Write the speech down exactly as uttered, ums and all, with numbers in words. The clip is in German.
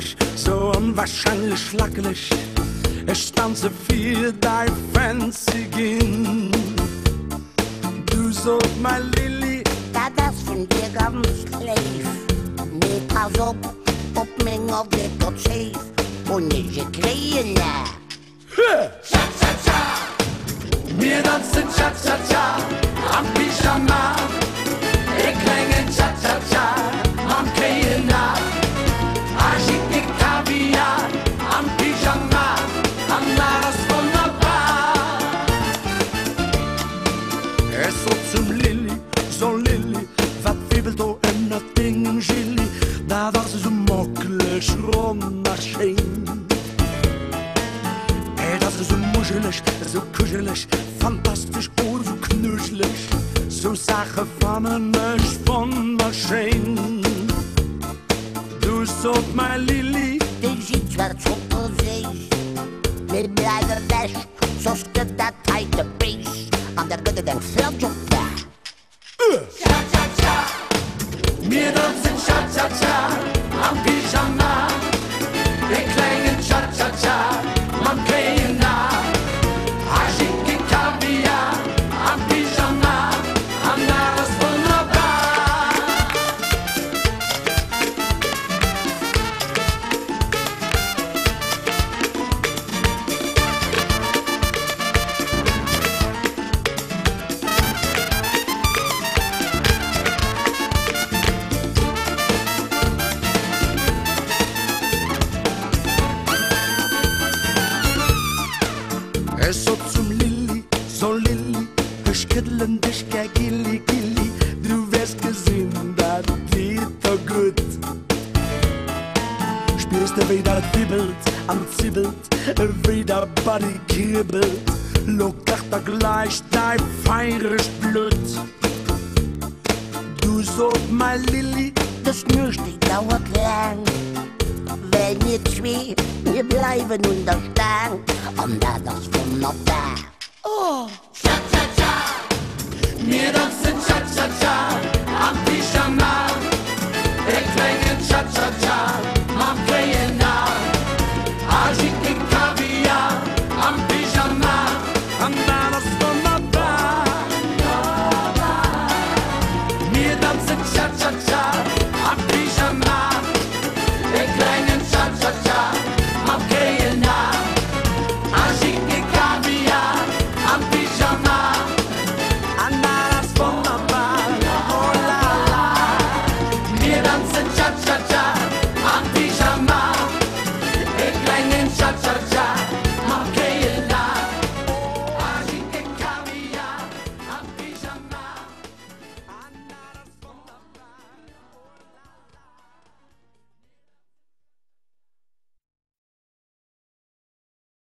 wackelig, so unwahrscheinlich schlackelig. Ich tanze für dein Fancy-Gin. Du sollst mein Lilly, da das von dir ganz lief. Nee, pass op, op mijn of dit tot scheef. Und ich kleine. Cha-cha-cha, wir tanzen Cha-cha-cha am Pyjama. Ich klänge Cha-cha-cha am Kena. Agite Kaviar am Pyjama, am Naras wunderbar. Es so zum Lilly, so Lilly, wat wiebelt o en dat ding im Gilly. Da was so mockelig, rummaschin. Ey, das ist so muschelig, so kuschelig, fantastisch, oh, so knuschelig. So Sache von nicht von Maschinen. Du sollst mein Lilly, Die ziet zwart op zich. Wir bleiben weg, zoals de dat uit de beest. Aan de kudde den veld op daar. Cha-cha-cha, wir tanzen Cha-cha-cha am Pyjama. Wir klängen Cha-cha-cha am Kena. Agite Kaviar am Pyjama, am Naras wunderbar. Es so zum Lilly, so Lilly, ich kitteln dich, gell, Gilly, Gilly. Du wirst gesehen, das wird doch gut. Spürst du, wie das wibbelt, am Zibbelt, wie der Body kribbelt. Lockert da gleich dein feieres Blut. Du sollst mein Lilly, Das Nürstig dauert lang. Wenn wir zwei, wir bleiben unter Stern. Und da das wunderbar. Oh, Cha-cha-cha, wir tanzen Cha-cha-cha am Pyjama.